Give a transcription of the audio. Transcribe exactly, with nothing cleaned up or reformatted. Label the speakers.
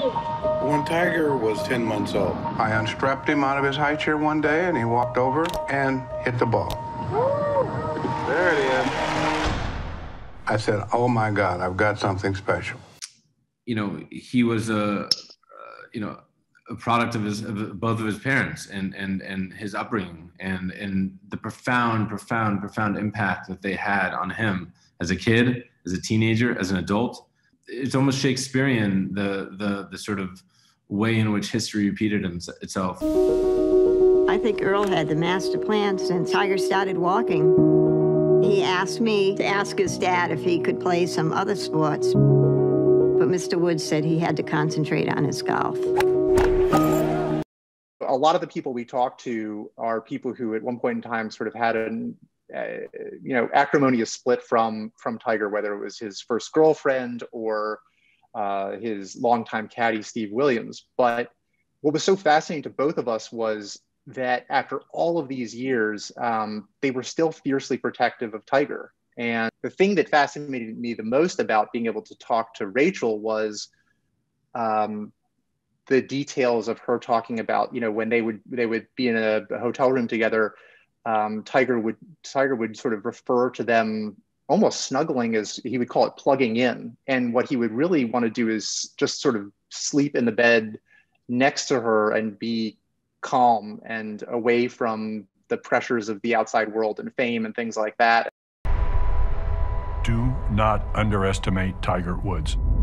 Speaker 1: When Tiger was ten months old, I unstrapped him out of his high chair one day, and he walked over and hit the ball. There it is. I said, oh, my God, I've got something special.
Speaker 2: You know, he was a, uh, you know, a product of his, of both of his parents and, and, and his upbringing and, and the profound, profound, profound impact that they had on him as a kid, as a teenager, as an adult. It's almost Shakespearean, the, the, the sort of way in which history repeated itself.
Speaker 3: I think Earl had the master plan since Tiger started walking. He asked me to ask his dad if he could play some other sports, but Mister Woods said he had to concentrate on his golf.
Speaker 4: A lot of the people we talk to are people who at one point in time sort of had an uh, you know, acrimonious split from, from Tiger, whether it was his first girlfriend or Uh, his longtime caddy, Steve Williams. But what was so fascinating to both of us was that after all of these years, um, they were still fiercely protective of Tiger. And the thing that fascinated me the most about being able to talk to Rachel was um, the details of her talking about, you know, when they would they would be in a, a hotel room together, um, Tiger would Tiger would sort of refer to them almost snuggling, as he would call it, plugging in. And what he would really want to do is just sort of sleep in the bed next to her and be calm and away from the pressures of the outside world and fame and things like that.
Speaker 5: Do not underestimate Tiger Woods.